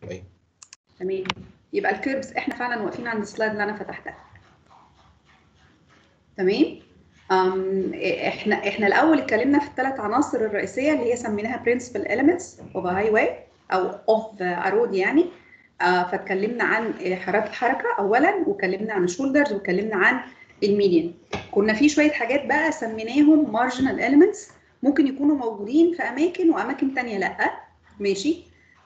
ايوه تمام. يبقى الكيربس احنا فعلا واقفين عند السلايد اللي انا فتحتها. تمام. احنا الاول اتكلمنا في الثلاث عناصر الرئيسيه اللي هي سميناها principal elements of a highway او of a road يعني. فاتكلمنا عن حركه الحركه اولا، واتكلمنا عن الشولدرز، واتكلمنا عن الميديان. كنا في شويه حاجات بقى سميناهم marginal elements، ممكن يكونوا موجودين في اماكن واماكن ثانيه لا. ماشي.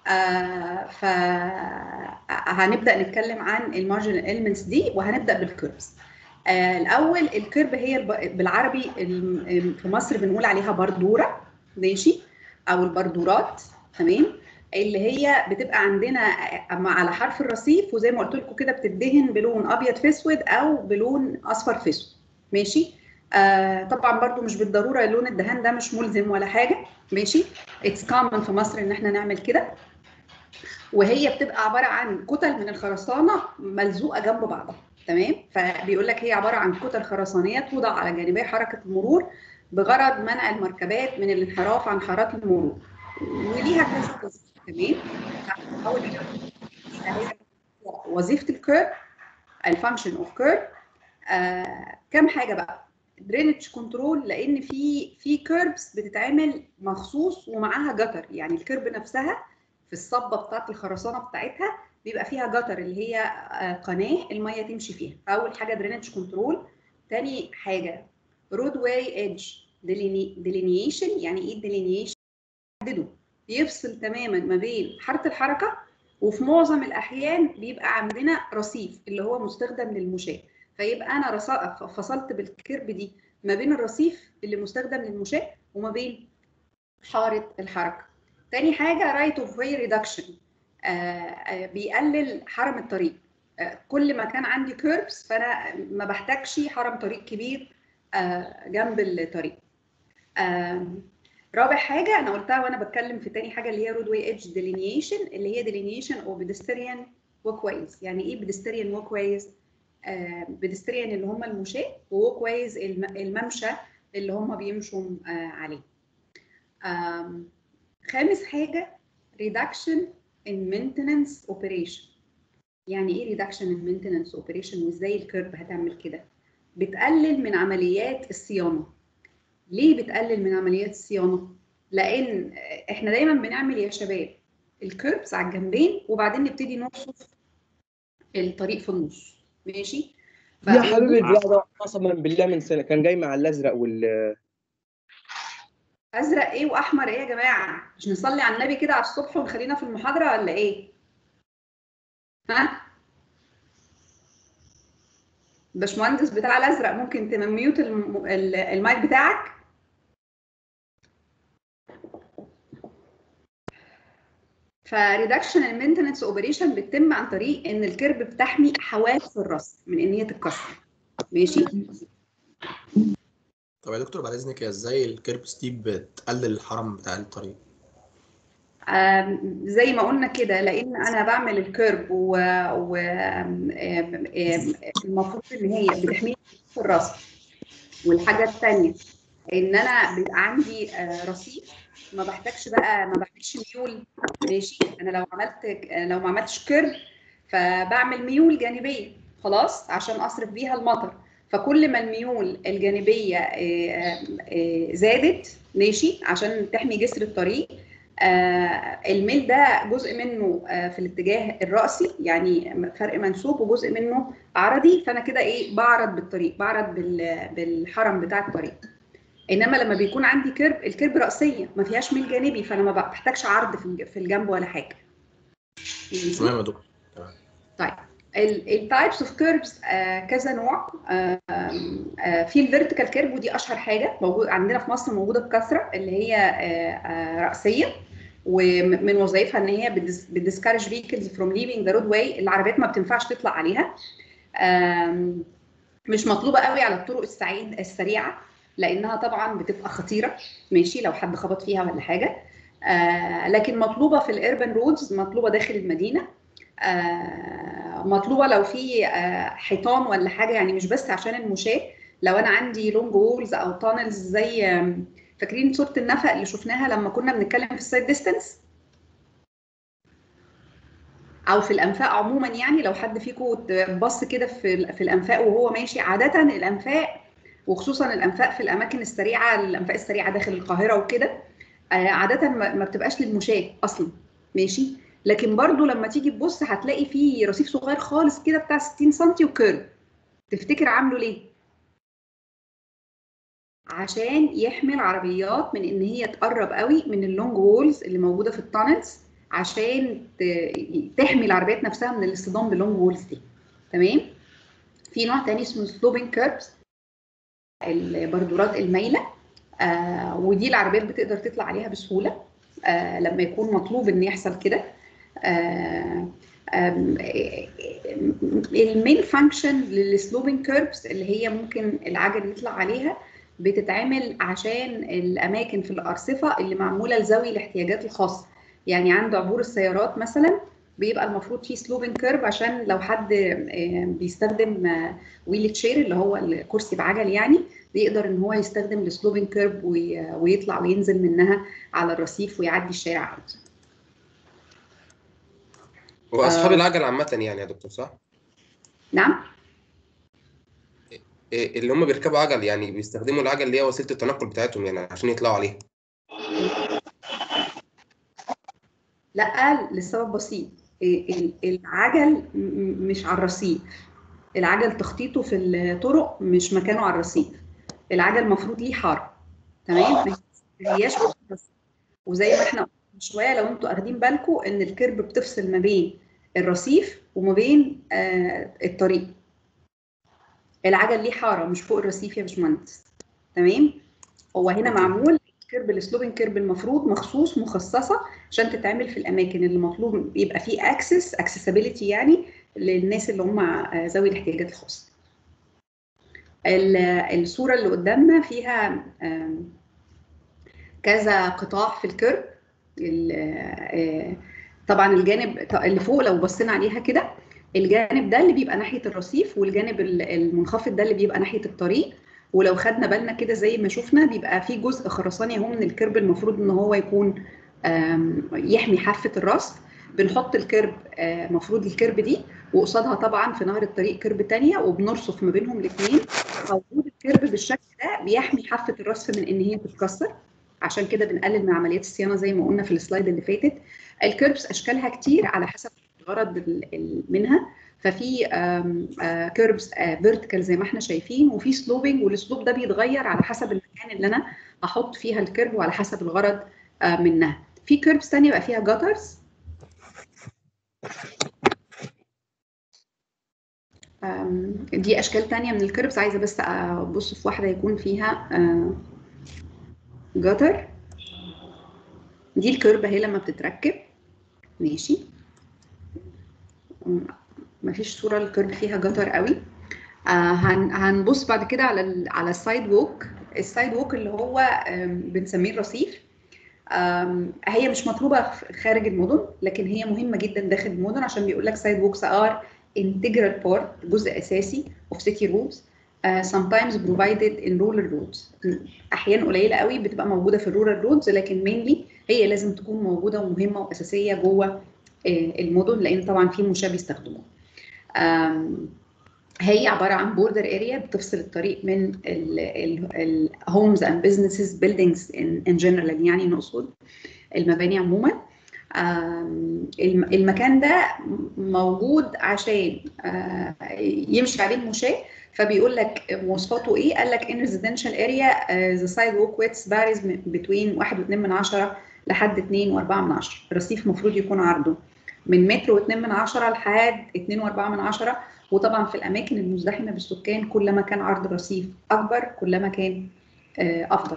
فهنبدا نتكلم عن المارجنال elements دي، وهنبدا بالكيربس. الاول الكيرب هي بالعربي في مصر بنقول عليها بردوره. ماشي. او البردورات. تمام. اللي هي بتبقى عندنا على حرف الرصيف، وزي ما قلت لكم كده بتدهن بلون ابيض في اسود او بلون اصفر في اسود. ماشي. طبعا برضو مش بالضروره لون الدهان ده مش ملزم ولا حاجه. ماشي. اتس كومن في مصر ان احنا نعمل كده. وهي بتبقى عباره عن كتل من الخرسانه ملزوقه جنب بعضها. تمام. فبيقول لك هي عباره عن كتل خرسانيه توضع على جانبي حركه المرور بغرض منع المركبات من الانحراف عن حارات المرور، وليها كذا وظيفه. تمام. اول حاجه وظيفه الكيرب، الفانكشن اوف كيرب. كم حاجه بقى. درينج كنترول، لان في كيربس بتتعمل مخصوص ومعاها جتر، يعني الكيرب نفسها في الصبه بتاعت الخرسانه بتاعتها بيبقى فيها جتر اللي هي قناه الميه تمشي فيها. اول حاجه درينج كنترول. تاني حاجه رود واي ايدج ديلينيشن. يعني ايه ديلينيشن؟ يحدده، يفصل تماما ما بين حاره الحركه، وفي معظم الاحيان بيبقى عندنا رصيف اللي هو مستخدم للمشاة. فيبقى انا فصلت بالكيرب دي ما بين الرصيف اللي مستخدم للمشاة وما بين حاره الحركه. تاني حاجه رايت اوف واي ريدكشن، بيقلل حرم الطريق. كل ما كان عندي كيربس فانا ما بحتاجش حرم طريق كبير جنب الطريق. رابع حاجه انا قلتها وانا بتكلم في تاني حاجه اللي هي رود واي ايدج ديلينيشن، اللي هي ديلينيشن او بيدستريان ووك وايز. يعني ايه بيدستريان ووك وايز؟ بيدستريان اللي هم المشاة، ووك وايز الممشى اللي هم بيمشوا عليه. خامس حاجه reduction in maintenance operation. يعني ايه reduction in maintenance operation وازاي الكيرب هتعمل كده؟ بتقلل من عمليات الصيانه. ليه بتقلل من عمليات الصيانه؟ لان احنا دايما بنعمل يا شباب الكيربس على الجنبين وبعدين نبتدي نرصف الطريق في النص. ماشي. يا حبيبي ده قسما بالله من سنه كان جاي مع الازرق ازرق ايه واحمر ايه يا جماعه؟ مش نصلي على النبي كده على الصبح ونخلينا في المحاضره ولا ايه؟ ها؟ باشمهندس بتاع الازرق ممكن تميوت المايك بتاعك؟ فريدكشن المينتنس اوبريشن بتتم عن طريق ان الكيرب بتحمي حواف الرصف من ان هي تتكسر. ماشي. طب يا دكتور بعد اذنك، ازاي الكيربس دي بتقلل الحرم بتاع الطريق؟ زي ما قلنا كده، لان انا بعمل الكيرب المفروض ان هي بتحميني في الرصف. والحاجه الثانيه ان انا بيبقى عندي رصيف، ما بحتاجش ميول. ماشي. انا لو ما عملتش كيرب فبعمل ميول جانبيه خلاص عشان اصرف بيها المطر. فكل ما الميول الجانبيه زادت ماشي عشان تحمي جسر الطريق. الميل ده جزء منه في الاتجاه الرأسي، يعني فرق منسوب، وجزء منه عرضي. فانا كده ايه بعرض بالطريق، بعرض بالحرم بتاع الطريق. انما لما بيكون عندي كيرب، الكيرب رأسيه ما فيهاش ميل جانبي، فانا ما بحتاجش عرض في الجنب ولا حاجه. تمام يا دكتور. طيب التايبس اوف كيربس كذا نوع. في الفيرتيكال كيرب، ودي اشهر حاجه موجود عندنا في مصر، موجوده بكثره، اللي هي رأسيه، ومن وظائفها ان هي بتديسكارج فيكلز فروم ليفينج ذا رود واي. العربيات ما بتنفعش تطلع عليها. مش مطلوبه قوي على الطرق السريعه لانها طبعا بتبقى خطيره. ماشي. لو حد خبط فيها ولا حاجه. لكن مطلوبه في الاربن رودز، مطلوبه داخل المدينه. مطلوبه لو في حيطان ولا حاجه، يعني مش بس عشان المشاة. لو انا عندي لونج وولز او تانلز، زي فاكرين صوره النفق اللي شفناها لما كنا بنتكلم في السايد ديستانس؟ او في الانفاق عموما. يعني لو حد فيكم بص كده في الانفاق وهو ماشي، عاده الانفاق وخصوصا الانفاق في الاماكن السريعه، الانفاق السريعه داخل القاهره وكده، عاده ما بتبقاش للمشاة اصلا، ماشي. لكن برضو لما تيجي تبص هتلاقي فيه رصيف صغير خالص كده بتاع 60 سم وكيرف. تفتكر عامله ليه؟ عشان يحمي العربيات من ان هي تقرب قوي من اللونج وولز اللي موجوده في التانلز، عشان تحمي العربيات نفسها من الاصطدام باللونج وولز دي. تمام. في نوع تاني اسمه سلوبينج كيربس، البردورات المايله، ودي العربيات بتقدر تطلع عليها بسهوله لما يكون مطلوب ان يحصل كده. المين فانكشن للسلوبينج كيربس اللي هي ممكن العجل يطلع عليها، بتتعمل عشان الاماكن في الارصفه اللي معموله لذوي الاحتياجات الخاصه. يعني عند عبور السيارات مثلا بيبقى المفروض فيه سلوبينج كيرب، عشان لو حد بيستخدم ويل تشير اللي هو الكرسي بعجل، يعني بيقدر ان هو يستخدم السلوبينج كيرب ويطلع وينزل منها على الرصيف ويعدي الشارع عادي. واصحاب العجل عامه يعني يا دكتور، صح؟ نعم. اللي هم بيركبوا عجل يعني بيستخدموا العجل اللي هي وسيله التنقل بتاعتهم يعني عشان يطلعوا عليها. لا، لسبب بسيط. العجل مش على الرصيف. العجل تخطيطه في الطرق مش مكانه على الرصيف. العجل المفروض ليه حاره، تمام، ما هياش على الرصيف. وزي ما احنا قلنا من شويه، لو انتوا اخدين بالكم ان الكيرب بتفصل ما بين الرصيف وما بين الطريق. العجل ليه حاره مش فوق الرصيف يا باشمهندس، تمام. هو هنا معمول كيرب، السلوبينج كيرب المفروض مخصوص مخصصه عشان تتعمل في الاماكن اللي مطلوب يبقى فيه اكسسبيليتي، يعني للناس اللي هم ذوي الاحتياجات الخاصه. الصوره اللي قدامنا فيها كذا قطاع في الكيرب. طبعا الجانب اللي فوق لو بصينا عليها كده، الجانب ده اللي بيبقى ناحيه الرصيف، والجانب المنخفض ده اللي بيبقى ناحيه الطريق. ولو خدنا بالنا كده زي ما شفنا، بيبقى في جزء خرساني اهو من الكيرب، المفروض ان هو يكون يحمي حافه الرصف. بنحط الكيرب، مفروض الكيرب دي، وقصادها طبعا في نهر الطريق كيرب تانية، وبنرصف ما بينهم الاثنين. وجود الكيرب بالشكل ده بيحمي حافه الرصف من ان هي تتكسر، عشان كده بنقلل من عمليات الصيانه زي ما قلنا في السلايد اللي فاتت. الكيربس اشكالها كتير على حسب الغرض منها. ففي كيربس فيرتيكال زي ما احنا شايفين، وفي سلوبنج، والسلوب ده بيتغير على حسب المكان اللي انا هحط فيها الكيرب وعلى حسب الغرض منها. في كيربس ثانيه بقى فيها جاترز. دي اشكال ثانيه من الكيربس. عايزه بس ابص في واحده يكون فيها جاتر. دي الكيرب اهي لما بتتركب، ماشي. مفيش صوره الكيرب فيها جاتر قوي. هنبص بعد كده على السايد ووك. السايد ووك اللي هو بنسميه الرصيف. هي مش مطلوبه خارج المدن، لكن هي مهمه جدا داخل المدن، عشان بيقول لك سايد ووكس ار integral part، جزء اساسي of city roads sometimes provided in rural roads. احيان قليله قوي بتبقى موجوده في الرورال رودز، لكن mainly هي لازم تكون موجوده ومهمه واساسيه جوه المدن، لان طبعا في مشاة بيستخدموها. هي عباره عن بوردر اريا بتفصل الطريق من الهومز اند بزنسز بيلدينجز ان جنرال، يعني نقصد المباني عموما. المكان ده موجود عشان يمشي عليه المشاة. فبيقول لك مواصفاته ايه؟ قال لك in residential area the sidewalk width varies between 1.2 لحد 2.4. الرصيف المفروض يكون عرضه من 1.2 لحد 2.4. وطبعا في الاماكن المزدحمه بالسكان كلما كان عرض الرصيف اكبر كلما كان افضل.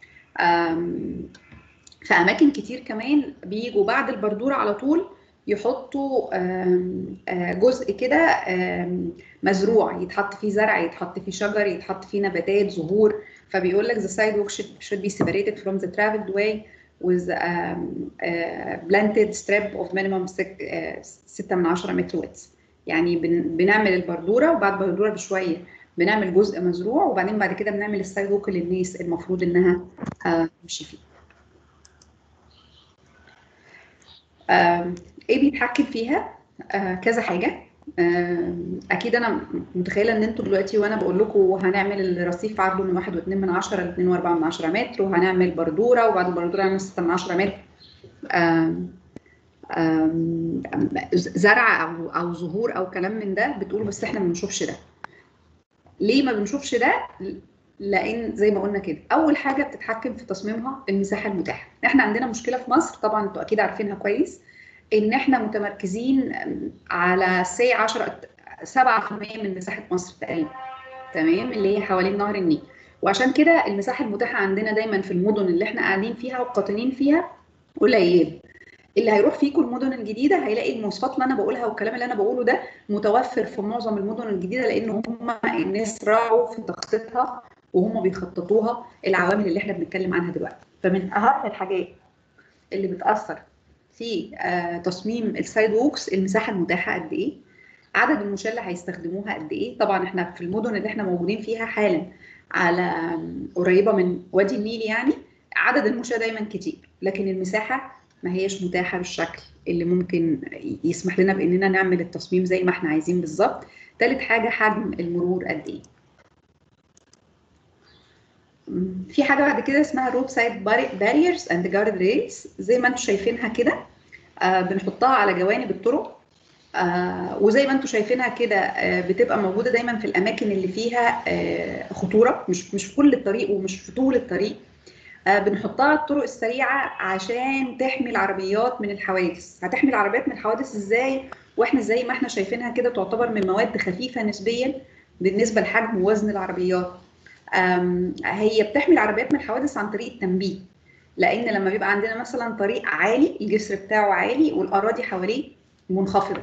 في اماكن كتير كمان بيجوا بعد البردوره على طول يحطوا جزء كده مزروع، يتحط فيه زرع، يتحط فيه شجر، يتحط فيه نباتات زهور. فبيقول لك the sidewalk should be separated from the traveled way with planted strip of minimum 6.10 متر width. يعني بنعمل البردوره، وبعد البردوره بشويه بنعمل جزء مزروع، وبعدين بعد كده بنعمل السايد ووك اللي الناس المفروض انها تمشي فيه. ايه بيتحكم فيها؟ كذا حاجه. اكيد انا متخيله ان انتوا دلوقتي وانا بقول لكم هنعمل الرصيف عرضه من 1.2 ل 2.4 متر، وهنعمل بردوره، وبعد البردوره هنعمل 6 متر. زرع او زهور او كلام من ده، بتقولوا بس احنا ما بنشوفش ده. ليه ما بنشوفش ده؟ لان زي ما قلنا كده، اول حاجه بتتحكم في تصميمها المساحه المتاحه. احنا عندنا مشكله في مصر، طبعا انتوا اكيد عارفينها كويس، ان احنا متمركزين على 7% من مساحه مصر تقريبا، تمام، اللي هي حوالين نهر النيل. وعشان كده المساحه المتاحه عندنا دايما في المدن اللي احنا قاعدين فيها وقاطنين فيها قليل. اللي هيروح فيكم المدن الجديده هيلاقي المواصفات اللي انا بقولها والكلام اللي انا بقوله ده متوفر في معظم المدن الجديده، لان هم الناس راعوا في تخطيطها وهم بيخططوها العوامل اللي احنا بنتكلم عنها دلوقتي. فمن اهم الحاجات اللي بتاثر في تصميم السايد ووكس المساحه المتاحه قد ايه، عدد المشاة اللي هيستخدموها قد ايه. طبعا احنا في المدن اللي احنا موجودين فيها حالا على قريبه من وادي النيل، يعني عدد المشاة دايما كتير، لكن المساحه ما هيش متاحه بالشكل اللي ممكن يسمح لنا باننا نعمل التصميم زي ما احنا عايزين بالظبط. ثالث حاجه حجم المرور قد ايه. في حاجه بعد كده اسمها رود سايد باريرز اند جارد ريلز، زي ما انتم شايفينها كده، بنحطها على جوانب الطرق، وزي ما انتم شايفينها كده بتبقى موجوده دايما في الاماكن اللي فيها خطوره، مش في كل الطريق ومش في طول الطريق. بنحطها على الطرق السريعه عشان تحمي العربيات من الحوادث. هتحمي العربيات من الحوادث ازاي واحنا زي ما احنا شايفينها كده تعتبر من مواد خفيفه نسبيا بالنسبه لحجم ووزن العربيات؟ هي بتحمي العربيات من الحوادث عن طريق التنبيه، لان لما بيبقى عندنا مثلا طريق عالي الجسر بتاعه عالي والاراضي حواليه منخفضه،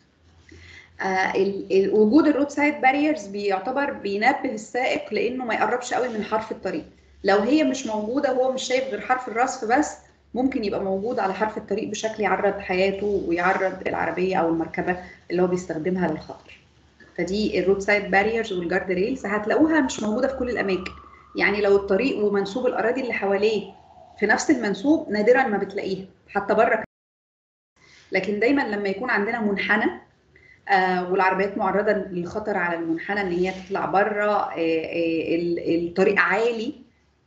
وجود الرود سايد باريرز بيعتبر بينبه السائق لانه ما يقربش قوي من حرف الطريق. لو هي مش موجوده وهو مش شايف غير حرف الرصف بس، ممكن يبقى موجود على حرف الطريق بشكل يعرض حياته ويعرض العربيه او المركبه اللي هو بيستخدمها للخطر. فدي الرود سايد باريرز والجارد ريلز هتلاقوها مش موجوده في كل الاماكن. يعني لو الطريق ومنسوب الاراضي اللي حواليه في نفس المنسوب نادرا ما بتلاقيها حتى بره، لكن دايما لما يكون عندنا منحنى والعربيات معرضه للخطر على المنحنى ان هي تطلع بره، الطريق عالي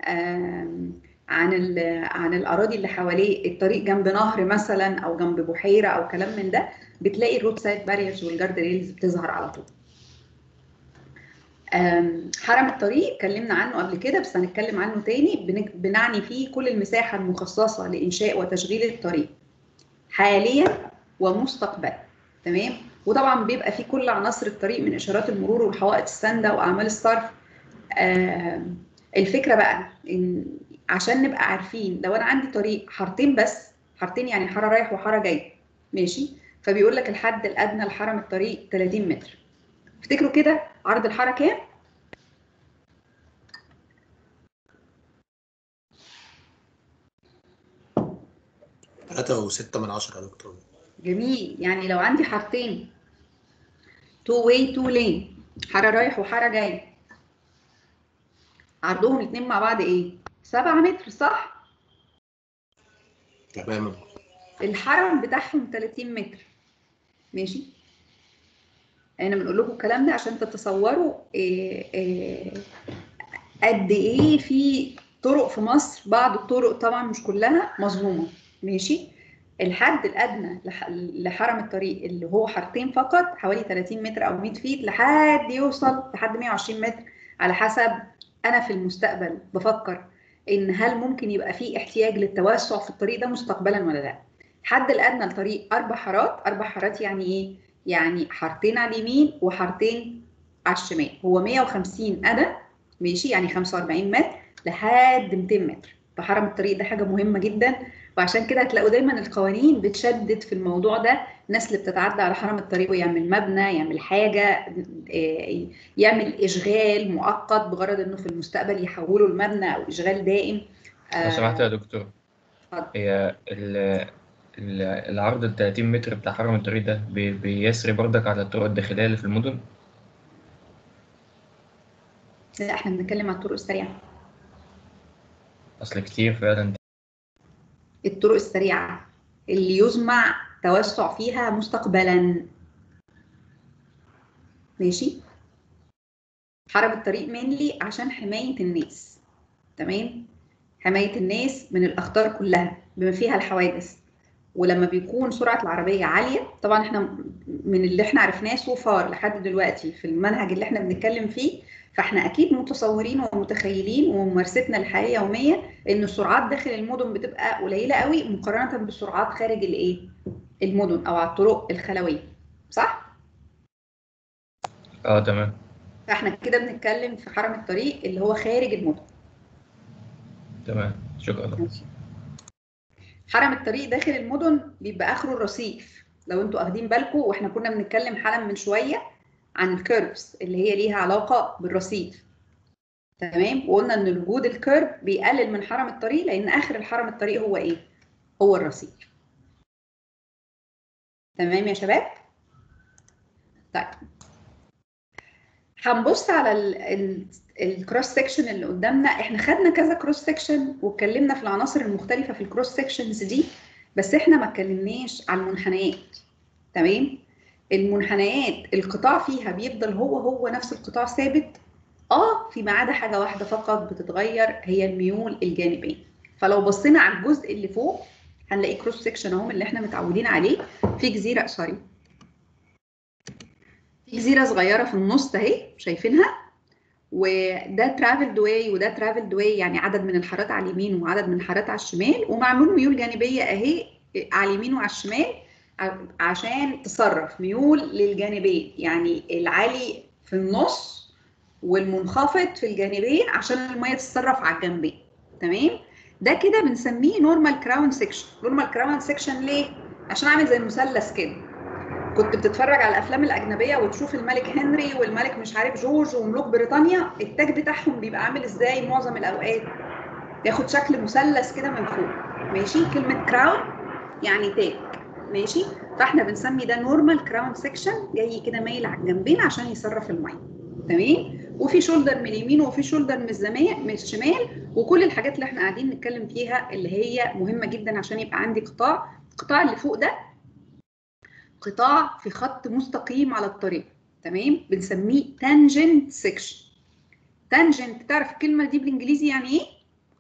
عن الاراضي اللي حواليه، الطريق جنب نهر مثلا او جنب بحيره او كلام من ده، بتلاقي الرود سايد باريرز والجارد ريلز بتظهر على طول. حرم الطريق اتكلمنا عنه قبل كده بس هنتكلم عنه تاني. بنعني فيه كل المساحه المخصصه لانشاء وتشغيل الطريق حاليا ومستقبلا، تمام. وطبعا بيبقى فيه كل عناصر الطريق من اشارات المرور والحوائط الساندة واعمال الصرف. الفكره بقى ان عشان نبقى عارفين، لو انا عندي طريق حارتين بس، حارتين يعني حاره رايح وحاره جاي، ماشي، فبيقول لك الحد الادنى لحرم الطريق 30 متر. افتكروا كده عرض الحاره كام؟ 3.6 يا دكتور. جميل. يعني لو عندي حارتين 2 واي 2 لين، حاره رايح وحاره جاي، عرضهم الاثنين مع بعض ايه؟ 7 متر، صح؟ تمام. الحرم بتاعهم 30 متر، ماشي. انا بنقول لكم الكلام ده عشان تتصوروا قد ايه في طرق في مصر. بعض الطرق طبعا مش كلها مظلومه، ماشي. الحد الادنى لحرم الطريق اللي هو حارتين فقط حوالي 30 متر او 100 فيت، لحد يوصل لحد 120 متر على حسب. انا في المستقبل بفكر ان هل ممكن يبقى في احتياج للتوسع في الطريق ده مستقبلا ولا لا. الحد الادنى لطريق 4 حارات، 4 حارات يعني ايه؟ يعني حارتين على اليمين وحارتين على الشمال، هو 150 قدم، ماشي، يعني 45 متر لحد 200 متر. فحرم الطريق ده حاجه مهمه جدا، وعشان كده هتلاقوا دايما القوانين بتشدد في الموضوع ده. الناس اللي بتتعدى على حرم الطريق ويعمل مبنى، يعمل حاجه، يعمل اشغال مؤقت بغرض انه في المستقبل يحوله المبنى او اشغال دائم. لو سمحت يا دكتور، اتفضل. هي العرض ال 30 متر بتاع حرم الطريق ده بيسري بردك على الطرق الداخلية اللي في المدن؟ لا، احنا بنتكلم على الطرق السريعه. أصل كتير فعلا. الطرق السريعه اللي يزمع توسع فيها مستقبلا. ماشي. حرم الطريق mainly عشان حماية الناس. تمام. حماية الناس من الأخطار كلها بما فيها الحوادث. ولما بيكون سرعة العربية عالية، طبعا احنا من اللي احنا عرفناه سو فار لحد دلوقتي في المنهج اللي احنا بنتكلم فيه، فاحنا اكيد متصورين ومتخيلين وممارستنا الحياة يومية ان السرعات داخل المدن بتبقى قليلة قوي مقارنة بالسرعات خارج الايه؟ المدن او على الطرق الخلوية. صح؟ تمام. فاحنا كده بنتكلم في حرم الطريق اللي هو خارج المدن. تمام، شكرا. حرم الطريق داخل المدن بيبقى اخره الرصيف. لو انتوا واخدين بالكم، واحنا كنا بنتكلم حالا من شويه عن الكيرفز اللي هي ليها علاقه بالرصيف. تمام. وقلنا ان وجود الكيرف بيقلل من حرم الطريق، لان اخر الحرم الطريق هو ايه؟ هو الرصيف. تمام يا شباب؟ طيب هنبص على الكروس سكشن اللي قدامنا. احنا خدنا كذا كروس سكشن واتكلمنا في العناصر المختلفه في الكروس سكشنز دي، بس احنا ما اتكلمناش عن المنحنيات. تمام. المنحنيات القطاع فيها بيفضل هو نفس القطاع ثابت، فيما عدا حاجه واحده فقط بتتغير، هي الميول الجانبيه. فلو بصينا على الجزء اللي فوق هنلاقي كروس سكشن اهو اللي احنا متعودين عليه. في جزيره في جزيره صغيره في النص اهي، شايفينها؟ وده ترافلد واي وده ترافلد واي، يعني عدد من الحارات على اليمين وعدد من الحارات على الشمال، ومعمول ميول جانبيه اهي على اليمين وعلى الشمال عشان تصرف ميول للجانبين، يعني العالي في النص والمنخفض في الجانبين عشان الميه تتصرف على الجنبين. تمام. ده كده بنسميه نورمال كراون سيكشن. نورمال كراون سيكشن ليه؟ عشان عامل زي المثلث كده. كنت بتتفرج على الافلام الاجنبيه وتشوف الملك هنري والملك مش عارف جورج وملوك بريطانيا، التاج بتاعهم بيبقى عامل ازاي معظم الاوقات؟ ياخد شكل مثلث كده من فوق. ماشي. كلمه كراون يعني تاج. ماشي. فاحنا بنسمي ده نورمال كراون سيكشن، جاي كده مايل على الجنبين عشان يصرف الميه. تمام. وفي شولدر من اليمين وفي شولدر من الشمال، وكل الحاجات اللي احنا قاعدين نتكلم فيها اللي هي مهمه جدا عشان يبقى عندي قطاع. القطاع اللي فوق ده قطاع في خط مستقيم على الطريق. تمام. بنسميه تانجنت سيكشن. تانجنت، تعرف الكلمه دي بالانجليزي يعني ايه؟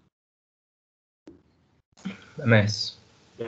مماس.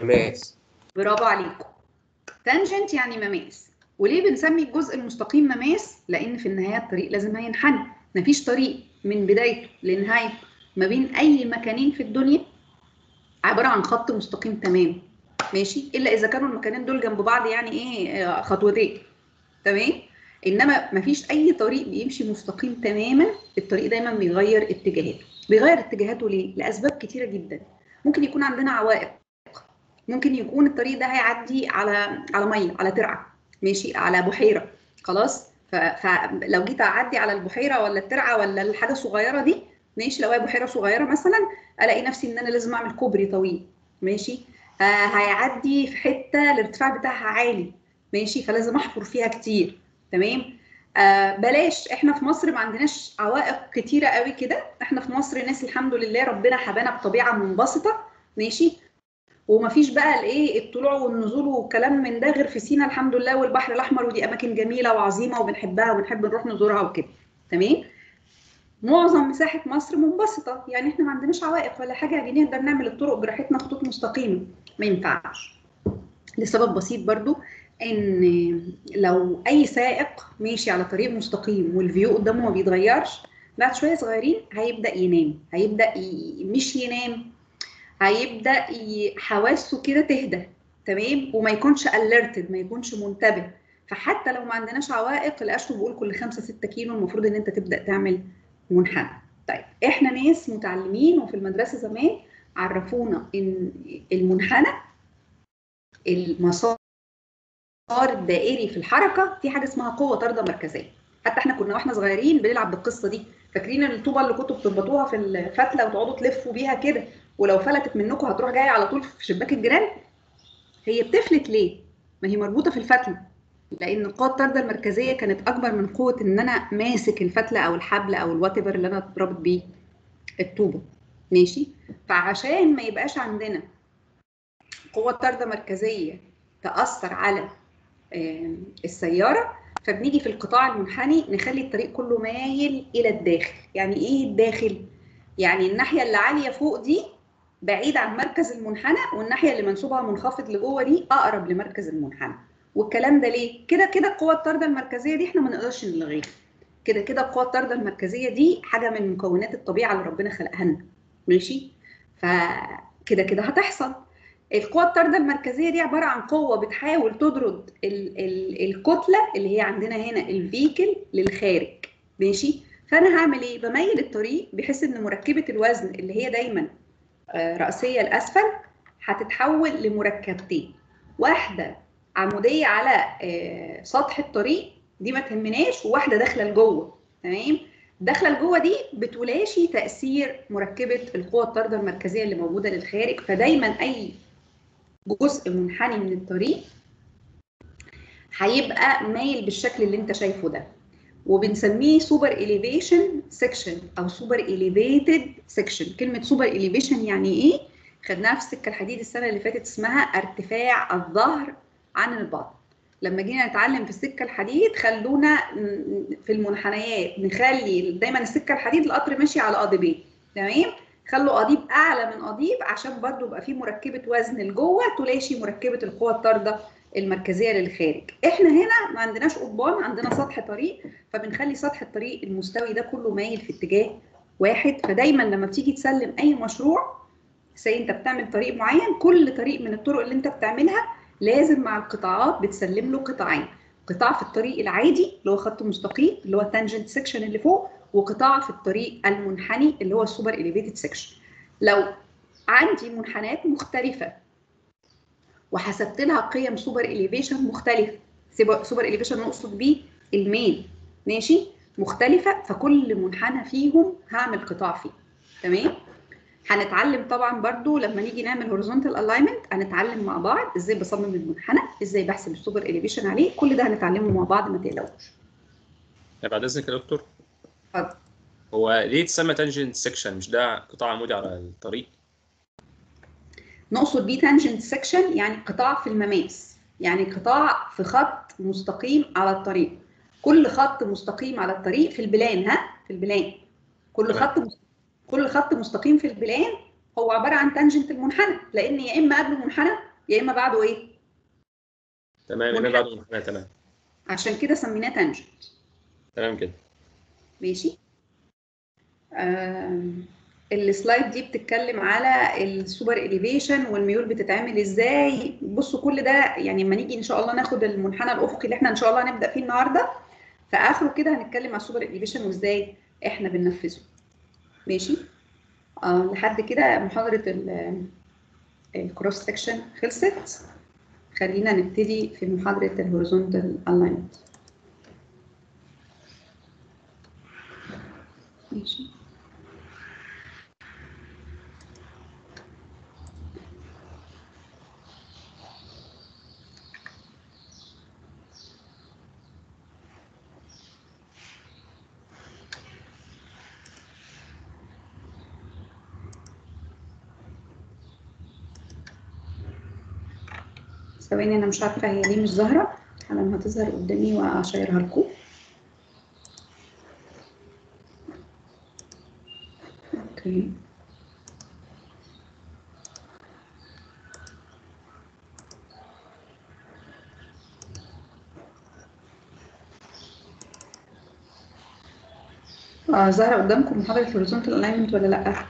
برافو عليكم. تانجنت يعني مماس. وليه بنسمي الجزء المستقيم مماس؟ لان في النهايه الطريق لازم هينحني. مفيش طريق من بدايته لنهايته ما بين اي مكانين في الدنيا عباره عن خط مستقيم تمام. ماشي. الا اذا كانوا المكانين دول جنب بعض، يعني ايه، خطوتين. تمام. انما مفيش اي طريق بيمشي مستقيم تماما. الطريق دايما بيغير اتجاهاته. بيغير اتجاهاته ليه؟ لاسباب كتيره جدا. ممكن يكون عندنا عوائق. ممكن يكون الطريق ده هيعدي على ميه، على ترعه، ماشي، على بحيره. خلاص. فلو جيت اعدي على البحيره ولا الترعه ولا الحاجه الصغيره دي، ماشي، لو هي بحيره صغيره مثلا، الاقي نفسي ان انا لازم اعمل كوبري طويل. ماشي. هيعدي في حته الارتفاع بتاعها عالي، ماشي، فلازم احفر فيها كتير. تمام. بلاش، احنا في مصر ما عندناش عوائق كتيره قوي كده. احنا في مصر ناس الحمد لله ربنا حبانا بطبيعه منبسطه. ماشي. ومفيش بقى الايه الطلوع والنزول والكلام من ده غير في سينا الحمد لله والبحر الاحمر، ودي اماكن جميله وعظيمه وبنحبها وبنحب نروح نزورها وكده. تمام. معظم مساحه مصر منبسطه، يعني احنا ما عندناش عوائق ولا حاجه، يعني نقدر نعمل الطرق براحتنا خطوط مستقيمه. ما ينفعش لسبب بسيط برضو، ان لو اي سائق ماشي على طريق مستقيم والفيو قدامه ما بيتغيرش، بعد شويه صغيرين هيبدا ينام، هيبدا مش ينام، هيبدا حواسه كده تهدى. تمام. وما يكونش alerted، ما يكونش منتبه. فحتى لو ما عندناش عوائق، الاشطو بيقول كل 5-6 كيلو المفروض ان انت تبدا تعمل منحنى. طيب احنا ناس متعلمين وفي المدرسه زمان عرفونا ان المنحنى المسار الدائري في الحركه في حاجه اسمها قوه طارده مركزيه. حتى احنا كنا واحنا صغيرين بنلعب بالقصه دي. فاكرين الطوبه اللي كنتوا بتربطوها في الفتله وتقعدوا تلفوا بيها كده، ولو فلتت منكم هتروح جايه على طول في شباك الجيران؟ هي بتفلت ليه؟ ما هي مربوطه في الفتله، لان القوه الطارده المركزيه كانت اكبر من قوه ان انا ماسك الفتله او الحبل او الوات ايفر اللي انا رابط بيه الطوبه. ماشي. فعشان ما يبقاش عندنا قوه طارده مركزيه تاثر على السياره، فبنيجي في القطاع المنحني نخلي الطريق كله مايل الى الداخل. يعني ايه الداخل؟ يعني الناحيه اللي عاليه فوق دي بعيد عن مركز المنحنى، والناحيه اللي منسوبها منخفض لجوه دي اقرب لمركز المنحنى. والكلام ده ليه؟ كده كده القوه الطارده المركزيه دي احنا ما نقدرش نلغيها. كده كده القوه الطارده المركزيه دي حاجه من مكونات الطبيعه اللي ربنا خلقها لنا. ماشي؟ فكده كده هتحصل. القوة الطاردة المركزية دي عبارة عن قوة بتحاول تطرد الكتلة اللي هي عندنا هنا الفيكل للخارج. ماشي؟ فأنا هعمل إيه؟ بميل الطريق بحيث إن مركبة الوزن اللي هي دايما رأسية لأسفل هتتحول لمركبتين، واحدة عمودية على سطح الطريق دي ما تهمناش، وواحدة داخلة لجوه. تمام؟ داخله لجوه دي بتلاشي تاثير مركبه القوه الطارده المركزيه اللي موجوده للخارج. فدايما اي جزء منحني من الطريق هيبقى مايل بالشكل اللي انت شايفه ده، وبنسميه سوبر إليفيشن سيكشن او سوبر إليفيتد سيكشن. كلمه سوبر إليفيشن يعني ايه؟ خدناها في السكه الحديد السنه اللي فاتت، اسمها ارتفاع الظهر عن البطن. لما جينا نتعلم في السكه الحديد خلونا في المنحنيات نخلي دايما السكه الحديد القطر ماشي على قضيبين. تمام؟ خلوا قضيب اعلى من قضيب عشان برضو يبقى فيه مركبه وزن لجوه تلاشي مركبه القوه الطارده المركزيه للخارج. احنا هنا ما عندناش قضبان، عندنا سطح طريق، فبنخلي سطح الطريق المستوي ده كله مايل في اتجاه واحد. فدايما لما بتيجي تسلم اي مشروع، انت بتعمل طريق معين، كل طريق من الطرق اللي انت بتعملها لازم مع القطاعات بتسلم له قطاعين: قطاع في الطريق العادي اللي هو خط مستقيم اللي هو التانجنت سيكشن اللي فوق، وقطاع في الطريق المنحني اللي هو السوبر إليفيتد سيكشن. لو عندي منحنيات مختلفه وحسبت لها قيم سوبر إليفيشن مختلفه، سوبر إليفيشن نقصد بيه الميل، ماشي، مختلفه، فكل منحنى فيهم هعمل قطاع فيه. تمام؟ هنتعلم طبعا برضو لما نيجي نعمل هوريزونتال الاينمنت، هنتعلم مع بعض ازاي بصمم المنحنى، ازاي بحسب السوبر إليفيشن عليه، كل ده هنتعلمه مع بعض، ما تقلقوش. بعد اذنك يا دكتور، اتفضل. هو ليه اتسمى تانجنت سيكشن؟ مش ده قطاع عمودي على الطريق؟ نقصد بيه تانجنت سيكشن يعني قطاع في المماس، يعني قطاع في خط مستقيم على الطريق. كل خط مستقيم على الطريق في البلان، في البلان، كل خط مستقيم في البلان هو عباره عن تانجنت المنحنى، لان يا اما قبله منحنى يا اما بعده ايه؟ تمام، يا اما بعده منحنى. تمام، عشان كده سميناه تانجنت. تمام كده. ماشي. السلايد دي بتتكلم على السوبر إليفيشن والميول بتتعمل ازاي. بصوا كل ده يعني لما نيجي ان شاء الله ناخد المنحنى الافقي اللي احنا ان شاء الله هنبدا فيه النهارده، في اخره كده هنتكلم على السوبر إليفيشن وازاي احنا بننفذه. ماشي. لحد كده محاضره الكروس سكشن خلصت. خلينا نبتدي في محاضره الهوريزونتال الاينمنت. ماشي. ثواني، انا مش عارفه هي ليه مش ظاهره، على ما هتظهر قدامي واشيرها لكم. اوكي. ظاهره قدامكم محاضره الهوريزونتال الاينمنت ولا لا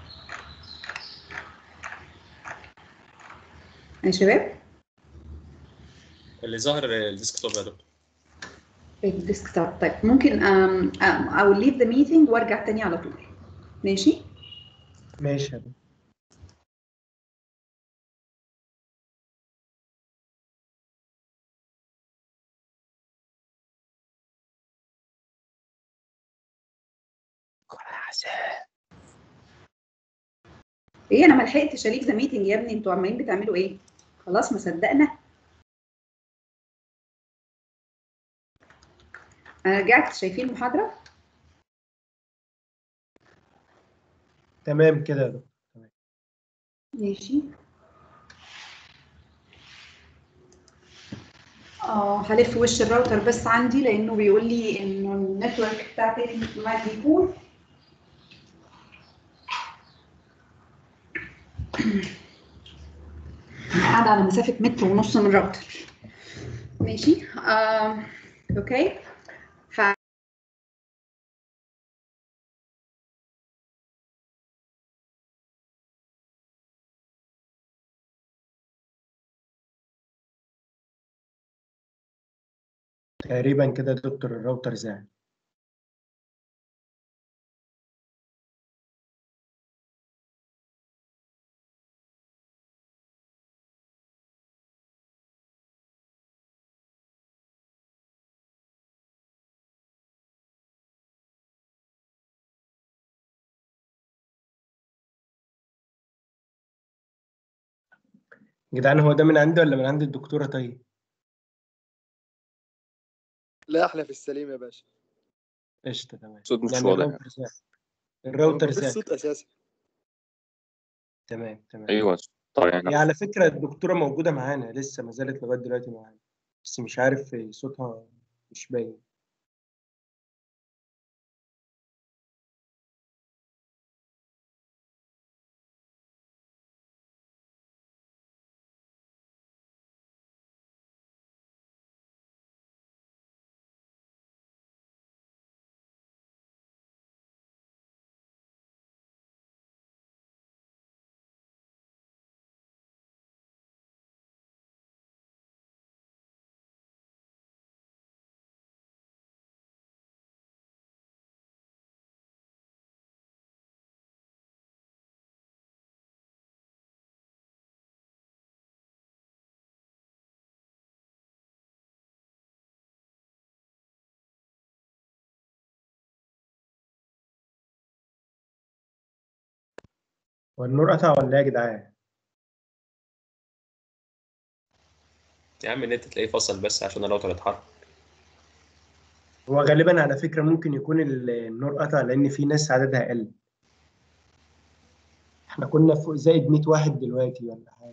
يا شباب؟ اللي ظاهر الديسك توب يا دكتور. الديسك توب. طيب ممكن I will leave the meeting وارجع تاني على طول. ماشي؟ ماشي يا دكتور. ايه انا ما لحقتش اليف ذا ميتنج يا ابني، انتوا عمالين بتعملوا ايه؟ خلاص ما صدقنا. انا رجعت، شايفين المحاضره؟ تمام كده يا دكتور. ماشي. هلف وش الراوتر بس عندي لانه بيقول لي انه النتورك بتاعتي ما يكون انا قاعده على مسافه متر ونص من الراوتر. ماشي. اوكي. تقريبا كده دكتور الراوتر زعل. يا جدعان هو ده من عندي ولا من عند الدكتورة طيب؟ لا احنا في السليم يا باشا. قشطة تمام. صوت مش يعني واضح. الراوتر زعل. الراوتر مفيش زعل. صوت اساسا. تمام تمام. ايوه طيب هي على فكرة الدكتورة موجودة معانا لسه، ما زالت لغاية دلوقتي معانا، بس مش عارف صوتها مش باين. هو النور قطع ولا ايه يا جدعان؟ يا عم النت تلاقيه فصل بس عشان الراوتر اتحرك. هو غالبا على فكرة ممكن يكون النور قطع لأن في ناس عددها قل. احنا كنا فوق زائد 100 واحد دلوقتي ولا حاجة.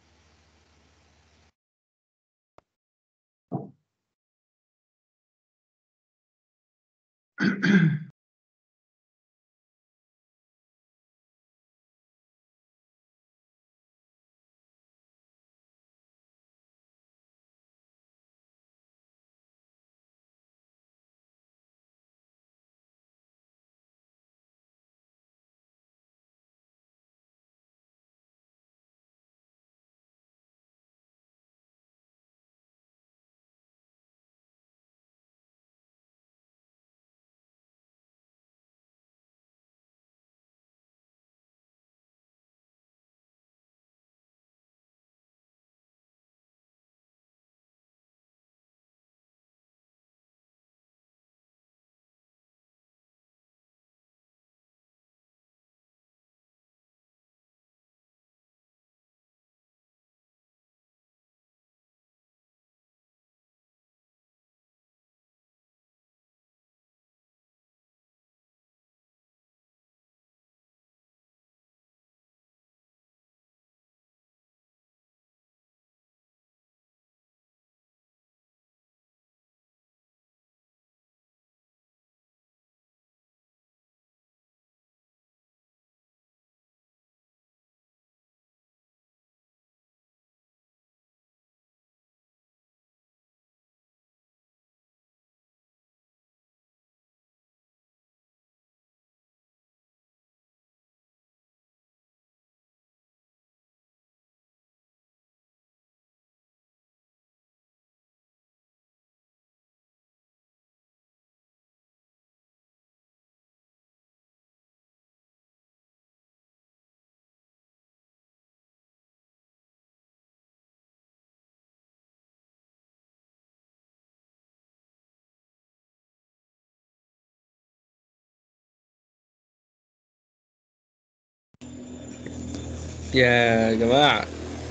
يا جماعة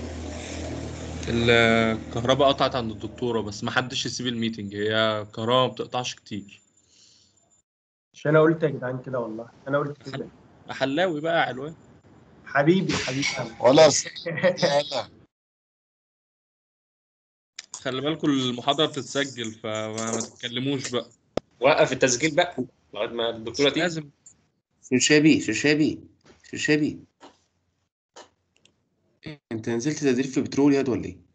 الكهرباء قطعت عند الدكتورة بس ما حدش يسيب الميتنج، هي الكهرباء ما بتقطعش كتير. مش أنا قلت يا جدعان كده والله، أنا قلت كده. حلاوي بقى يا علوان. حبيبي حبيبي. خلاص يلا خلي بالكم المحاضرة بتتسجل فما تتكلموش بقى. وقف التسجيل بقى لغايه ما الدكتوره تيجي. لازم. شرشابي انت نزلت تدريب في بترول ياد ولا ايه؟